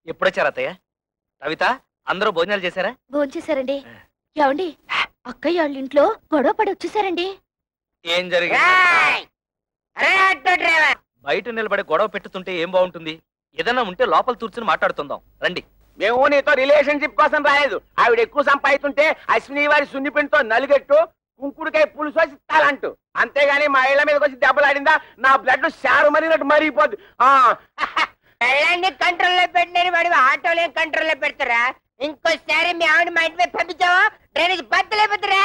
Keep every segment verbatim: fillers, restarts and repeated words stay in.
ఎప్పుడొచ్చారు అత్తయ్య? కవిత, అందరూ భోజనాలు చేశారా? భోజనం చేశారండి. ఏమండి, అక్కయ్య వాళ్ళ ఇంట్లో గొడవ పడి వచ్చేసారండి. ఏం జరిగింది? బయట నిలబడి గొడవ పెట్టుతుంటే ఏం బాగుంటుంది? ఏదన్నా ఉంటే లోపల కూర్చుని మాట్లాడుతుందాం రండి. మేము నీతో రిలేషన్షిప్ కోసం రాలేదు. ఆవిడ ఎక్కువ సంపాదిస్తుంటే అశ్విని వారి సున్నిపిండితో నలుగెట్టు కుంకుడుకాయ పులుసు వచ్చి తాలంటూ, అంతేగాని మా ఇళ్ల మీదకి వచ్చి దెబ్బలాడిందా నా బ్లడ్ షారు మరినట్టు మరిగిపోద్ది. పెళ్ళాన్ని కంట్రోల్లో పెట్టిన వాడి ఆటోలే కంట్రోల్లో పెడతారా? ఇంకోసారి మీ ఆవిడ మా ఇంటి మీద పంపించావా డ్రైనేజ్ బద్దలేపోతారా?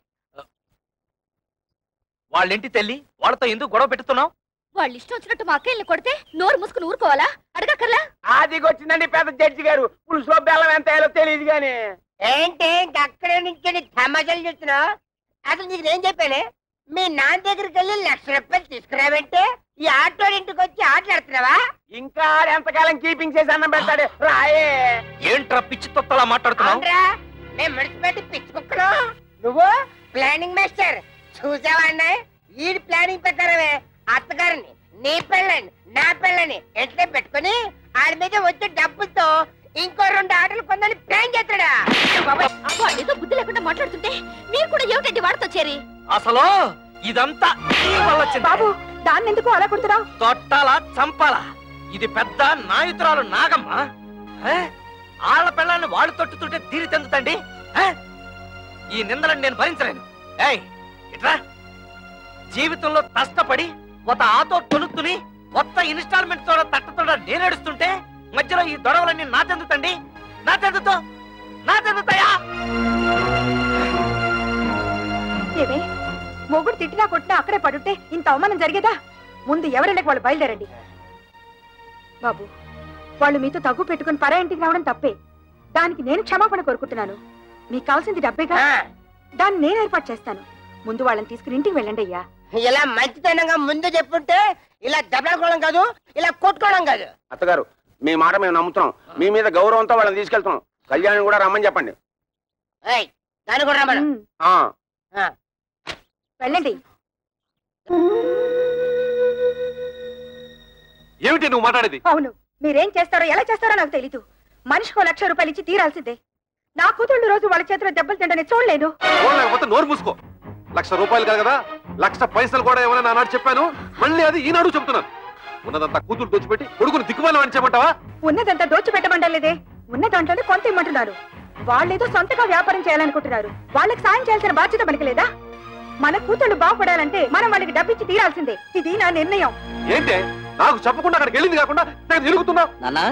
వాళ్ళింటి తల్లి, వాళ్ళతో ఎందుకు గొడవ పెట్టుతున్నావు? వాళ్ళు ఇష్టం వచ్చినట్టు మా అక్కయ్యని కొడితే నోరు మూసుకుని ఊరుకోవాలా? అడగక్కర్లా? ఆదికి వచ్చిందండి పెద్ద జడ్జి గారు. పులుసులో బెల్లం ఎంత వేయాలో తెలియదు గాని. ఏంటి అక్కడే నుంచి తమాషాలు చూస్తున్నావు? అసలు నీకు నేను చెప్పానే, మీ నాన్న దగ్గరికి వెళ్ళి లక్ష రూపాయలు తీసుకురావంటే ఈ ఆటో ఇంటికి వచ్చి ఆటలాడుతున్నావా? ఇంకా ఎంతకాలం కీపింగ్ చేసి అన్నం పెడతాడు రాయే. ఏంట్రా పిచ్చి తొత్తలా మాట్లాడుతున్నావు? మేము మున్సిపాలిటీ పిచ్చి కుక్కలు, నువ్వు ప్లానింగ్ మాస్టర్. చూసావా అన్నాయి, ఈ ప్లానింగ్ ప్రకారమే అత్తగారిని నీ పెళ్ళని నా పెళ్ళని ఎట్లా పెట్టుకుని ఆడి మీద వచ్చే డబ్బులతో ఇంకో రెండు ఆటలు కొందని ప్లాన్ చేస్తాడా? ఏదో బుద్ధి లేకుండా మాట్లాడుతుంటే మీరు కూడా ఏమిటండి వాడితో చేరి? అసలు ఇదంతా బాబు, దాన్ని ఎందుకు అలా కొడుతున్నావు? తొట్టాలా చంపాలా? ఇది పెద్ద నాయుతురాలు నాగమ్మ. ఆళ్ళ పిల్లల్ని వాళ్ళు తొట్టుతుంటే తీరి తెందుతండి. ఈ నిందలను నేను భరించలేను. ఏయ్ ఇట్రా, జీవితంలో కష్టపడి ఒక ఆటో తొలుతుని కొత్త ఇన్స్టాల్మెంట్ తోడ తట్టతోడ నేనేడుస్తుంటే మధ్యలో ఈ దొడవలన్నీ నా చెందుతండి. నా చెందుతో నా చెందుతాయా? ఏమే, మొగుడు తిట్టినా కొట్టినా అక్కడే పడుంటే ఇంత అవమానం జరిగేదా? ముందు ఎవరైనా వాళ్ళు బయలుదేరండి. బాబు, వాళ్ళు మీతో తగ్గు పెట్టుకుని పరా ఇంటికి రావడం తప్పే. దానికి నేను క్షమాపణ కోరుకుంటున్నాను. మీకు కావాల్సింది డబ్బేగా, దాన్ని నేను ఏర్పాటు చేస్తాను. ముందు వాళ్ళని తీసుకుని ఇంటికి వెళ్ళండి అయ్యా. ఇలా మంచితనంగా ముందు చెప్పుంటే ఇలా దెబ్బలాడుకోవడం కాదు, ఇలా కొట్టుకోవడం కాదు. అత్తగారు, మీ మాట మేము నమ్ముతున్నాం. మీ మీద గౌరవంతో వాళ్ళని తీసుకెళ్తున్నాం. కళ్యాణ్ కూడా రమ్మని చెప్పండి. దాన్ని కూడా రమ్మను. వెళ్ళండి. ఏమిటి నువ్వు మాట్లాడేది? అవును, మీరేం చేస్తారో ఎలా చేస్తారో నాకు తెలీదు. మనిషికో లక్ష రూపాయలు ఇచ్చి తీరాల్సిందే. నా కూతుళ్ళు రోజు వాళ్ళ చేతిలో దెబ్బలు తింటనే చూడలేదు. లేకపోతే నోరు మూసుకో. లక్ష రూపాయలు కాదు కదా, లక్ష పైసలు కూడా ఏమైనా నానాడు చెప్పాను. మళ్ళీ అది ఈనాడు చెప్తున్నాను. ఉన్నదంతా కూతురు దోచిపెట్టి కొడుకుని దిక్కుమాలి అని చెప్పమంటావా? ఉన్నదంతా దోచిపెట్టమంటలేదే, ఉన్న దాంట్లోనే కొంత ఇమ్మంటున్నారు. వాళ్ళేదో సొంతగా వ్యాపారం చేయాలనుకుంటున్నారు. వాళ్ళకి సాయం చేయాల్సిన బాధ్యత మనకి లేదా? మన కూతుళ్ళు బాగుపడాలంటే మనం వాళ్ళకి డబ్బిచ్చి తీరాల్సిందే. ఇది నా నిర్ణయం. ఏంటే నాకు చెప్పకుండా అక్కడికి వెళ్ళింది కాకుండా తిరుగుతున్నా?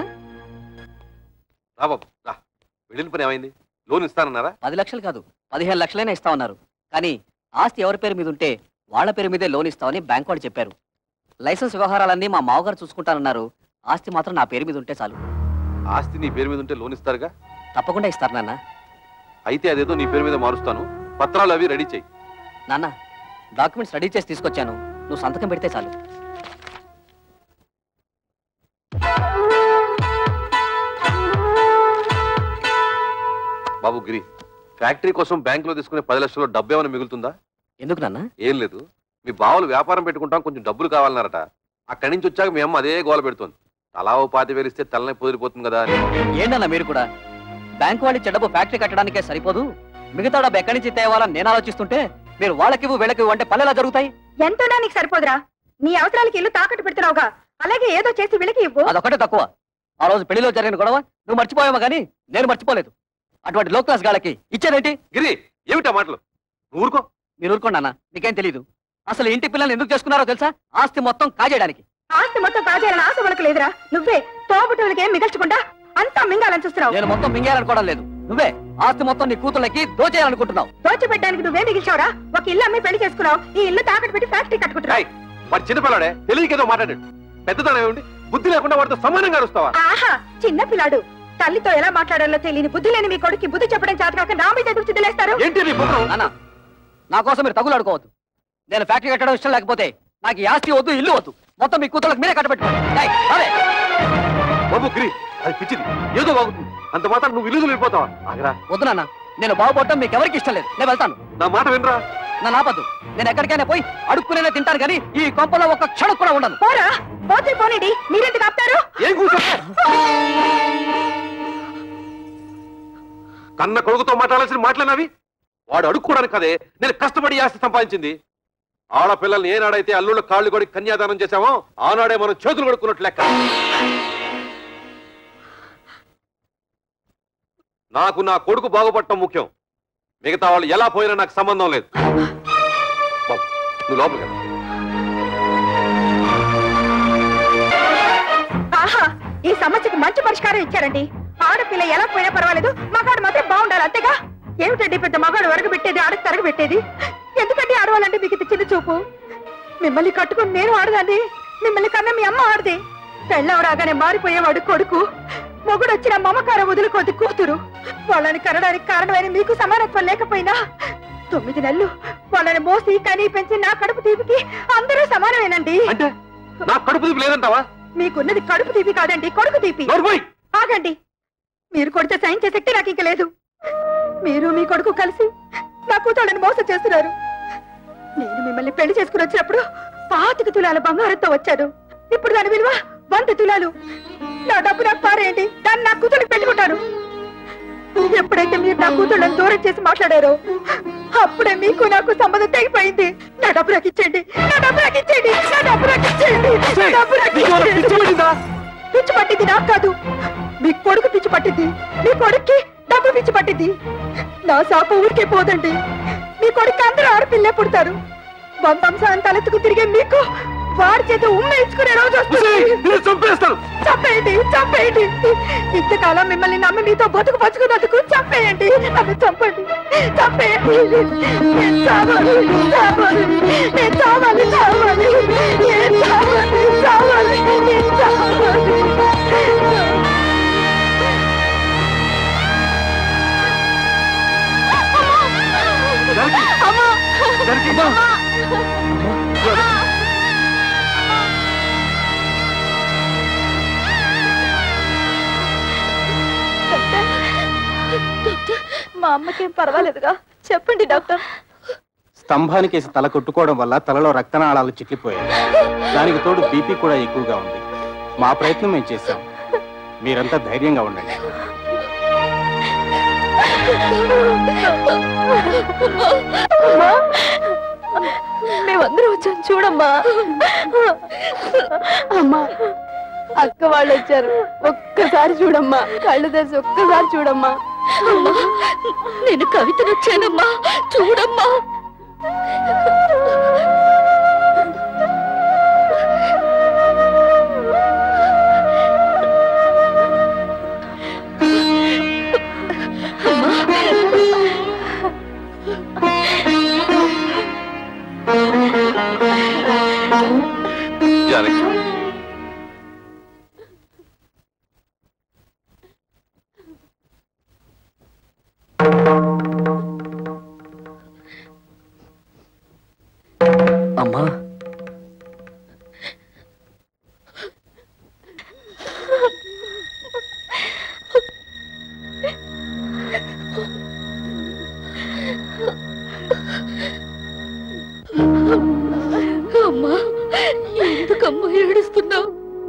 రా బాబు రా. వెళ్ళిన పని ఏమైంది? లోన్ ఇస్తానన్నారా? పది లక్షలు కాదు, పదిహేను లక్షలైనా ఇస్తామన్నారు. కానీ ఆస్తి ఎవరి పేరు మీద ఉంటే వాళ్ళ పేరు మీదే లోన్ ఇస్తామని బ్యాంక్ వాళ్ళు చెప్పారు. లైసెన్స్ వ్యవహారాలన్నీ మా మావగారు చూసుకుంటానన్నారు. ఆస్తి మాత్రం నా పేరు మీద ఉంటే చాలు. ఆస్తి నీ పేరు మీద ఉంటే లోన్ ఇస్తారుగా? తప్పకుండా ఇస్తారు నాన్న. అయితే అదేదో నీ పేరు మీద మారుస్తాను. పత్రాలు అవి రెడీ చెయ్యి. నాన్న, డాక్యుమెంట్స్ రెడీ చేసి తీసుకొచ్చాను. నువ్వు సంతకం పెడితే చాలు. బాబు గిరి, ఫ్యాక్టరీ కోసం బ్యాంక్ లో తీసుకునే పది లక్షల్లో డబ్బు ఏమైనా మిగులుతుందా? ఎందుకు నాన్న? ఏం లేదు, మీ బావలు వ్యాపారం పెట్టుకుంటాం, కొంచెం డబ్బులు కావాలన్నారట. అక్కడి నుంచి వచ్చాక మీ అమ్మ అదే గోల పెడుతుంది. తలా ఓ పాతి వేలిస్తే తలనే పొదిరిపోతుంది కదా అని. ఏంటన్నా మీరు కూడా? బ్యాంకు వాళ్ళు చెడ్డపు ఫ్యాక్టరీ కట్టడానికే సరిపోదు, మిగతా డబ్బు ఎక్కడి నుంచి తేవాలని నేను ఆలోచిస్తుంటే మీరు వాళ్ళకివ్వు వీళ్ళకివ్వు అంటే పల్లెలా జరుగుతాయి? ఎంతోనా నీకు సరిపోదురా? నీ అవసరాలకి ఇల్లు తాకట్టు పెడుతున్నావుగా, అలాగే ఏదో చేసి వీళ్ళకి ఇవ్వు. అదొకటే తక్కువ. ఆ రోజు పెళ్లిలో జరిగిన గొడవ నువ్వు మర్చిపోయావా కానీ నేను మర్చిపోలేదు. అటువంటి లో క్లాస్ గాళ్ళకి ఇచ్చేదేంటి? గిరి, ఏమిటా మాటలు? నువ్వు ఊరుకో. మీరు ఊరుకోండి అన్న, మీకేం తెలీదు. అసలు ఇంటి పిల్లల్ని ఎందుకు చేసుకున్నారో తెలుసా? ఆస్తి మొత్తం కాజేయడానికి. ఆస్తి మొత్తం కాజేయాలని ఆశ వాళ్ళకి లేదురా. నువ్వే తోబుట్టులకి ఏం మిగల్చకుండా అంతా మింగాలని చూస్తున్నావు. నేను మొత్తం మింగేయాలనుకోవడం లేదు. నువ్వే ఆస్తి మొత్తం నీ కూతుళ్ళకి దోచేయాలనుకుంటున్నావు. దోచిపెట్టడానికి నువ్వే మిగిల్చావురా. ఒక ఇల్లు అమ్మి పెళ్లి చేసుకున్నావు, ఈ ఇల్లు తాకట్టు పెట్టి ఫ్యాక్టరీ కట్టుకుంటున్నావు. వాడు చిన్నపిల్లాడే, తెలియకేదో మాట్లాడాడు. పెద్దతనం ఏమిటి? బుద్ధి లేకుండా వాడితో సమానంగా అరుస్తావా? ఆహా, చిన్న పిల్లాడు. తల్లితో ఎలా మాట్లాడాలో తెలియని బుద్ధి లేని మీ కొడుకు బుద్ధి చెప్పడం చేతకాక నా మీద ఎదురు చిద్దలేస్తారు. నా కోసం మీరు తగులు ఆడుకోవద్దు. నేను ఫ్యాక్టరీ కట్టడం ఇష్టం లేకపోతే నాకు ఈ ఆస్తి వద్దు, ఇల్లు వద్దు. మొత్తం మీ కూతుళ్ళకి మీరే కట్టబెట్టుకోండి. బాబు గిరి, అది పిచ్చిది, ఏదో బాగుంటుంది. అంత మాత్రం నువ్వు ఇల్లు వెళ్ళిపోతావా? ఆగరా. వద్దు నాన్న, నేను బాగుపడటం మీకు ఎవరికి ఇష్టం లేదు. నేను వెళ్తాను. నా మాట వినరా? నా నాపద్దు. నేను ఎక్కడికైనా పోయి అడుక్కునే తింటాను కానీ ఈ కొంపలో ఒక క్షణం కూడా ఉండను. పోరా, పోతే పోనండి, మీరెందుకు ఆపుతారు? ఏం కూర్చో కన్న కొడుకుతో మాట్లాడాల్సిన మాట్లాడినవి వాడు అడుక్కోవడానికి కదే నేను కష్టపడి ఆస్తి సంపాదించింది. ఆడపిల్లల్ని ఏనాడైతే అల్లుళ్ళ కాళ్ళు కొడి కన్యాదానం చేశామో ఆనాడే మనం చేతులు కొడుకున్నట్లు లెక్క. నాకు నా కొడుకు బాగుపడటం ముఖ్యం, మిగతా వాళ్ళు ఎలా పోయినా నాకు సంబంధం లేదు. బాబు నువ్వు లోపలికి వెళ్ళు. ఆహా, ఈ సమస్యకు మంచి పరిష్కారం ఇచ్చారండి. ఆడపిల్ల ఎలా పోయినా పర్వాలేదు, మగాడు మాత్రం బాగుండాలి అంతేగా. ఏమిటండి పెద్ద మగాడు వరగబెట్టేది, ఆడకు తరగబెట్టేది? ఎందుకంటే ఆడవాలంటే మీకు ఇది చిన్న చూపు? మిమ్మల్ని కట్టుకుని నేను ఆడదాన్ని, మిమ్మల్ని కన్నా మీ అమ్మ ఆడది. పెళ్ళం రాగానే మారిపోయేవాడు కొడుకు, మొగుడు వచ్చిన మమకారం వదులుకోది కూతురు. వాళ్ళని కనడానికి కారణమైన మీకు సమానత్వం లేకపోయినా తొమ్మిది నెలలు వాళ్ళని మోసి కనీ పెంచి నా కడుపు తీపికి అందరూ సమానమేనండి. అంటే నా కడుపు తీపి లేదంటావా? మీకున్నది కడుపు తీపి కాదండి, కొడుకు తీపి. ఆగండి, మీరు కొడితే సైన్ చేసే శక్తి నాకు ఇంక లేదు. మీరు మీ కొడుకు కలిసి నా కూతుళ్ళని మోసం చేస్తున్నారు. నేను మిమ్మల్ని పెళ్లి చేసుకుని వచ్చినప్పుడు పాతిక తులాల బంగారంతో వచ్చాను. ఇప్పుడు దాని విలువ వంద తులాలు. నా డబ్బు నాకు పారేయండి, దాన్ని నా కూతురికి పెట్టుకుంటాను. ఎప్పుడైతే మీరు నా కూతుళ్ళని దూరం చేసి మాట్లాడారో అప్పుడే మీకు నాకు సంబంధం తెగిపోయింది. నా డబ్బు నాకు ఇచ్చేయండి, నా డబ్బు నాకు ఇచ్చేయండి, నా డబ్బు నాకు ఇచ్చేయండి, నా డబ్బు నాకు ఇచ్చేయండి. పిచ్చి పట్టింది నాకు కాదు, మీ కొడుకు పిచ్చి పట్టింది. మీ కొడుక్కి డబ్బు పిచ్చి పట్టింది. నా శాప ఊరికే పోదండి. మీ కొడుకు అందరూ ఆడపిల్లే పుడతారు. వంశం తలెత్తుకు తిరిగే మీకు వాడి చేత ఉమ్మ ఇచ్చుకునే రోజు చంపేస్తాను. చంపేయండి, చంపేయండి. ఇంతకాలం మిమ్మల్ని నమ్మి మీతో బతుకు బతుకున్నందుకు చంపేయండి, నన్ను చంపండి, చంపేయండి. నేను చావాలి, చావాలి, నేను చావాలి, చావాలి, నేను చావాలి, చావాలి, నేను చావాలి. మా అమ్మకేం పర్వాలేదుగా? చెప్పండి డాక్టర్. స్తంభానికేసి తల కొట్టుకోవడం వల్ల తలలో రక్తనాళాలు చిట్లిపోయాయి. దానికి తోడు బీపీ కూడా ఎక్కువగా ఉంది. మా ప్రయత్నం మేము చేశాం, మీరంతా ధైర్యంగా ఉండండి. మేమందరూ వచ్చాం చూడమ్మా. అమ్మా, అక్క వాళ్ళు వచ్చారు, ఒక్కసారి చూడమ్మా, కళ్ళు తెరిచి ఒక్కసారి చూడమ్మా. నేను కవితను వచ్చానమ్మా, చూడమ్మా. జానకి, అమ్మా, అమ్మా, ఎందుకమ్మా ఏడుస్తున్నావు?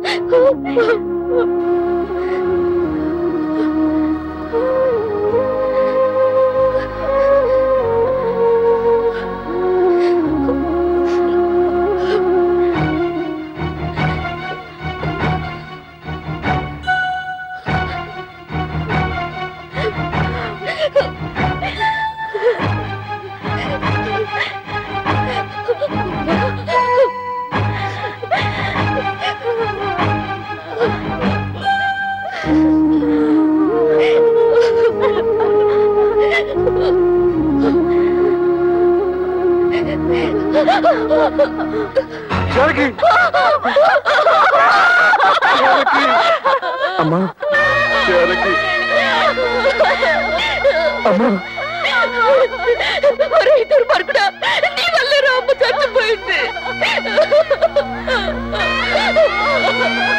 జానకి, అమ్మా, జానకి, అమ్మా. ఇద్దరు పడుకున్నా, నీ వల్ల అమ్మ చచ్చిపోయింది.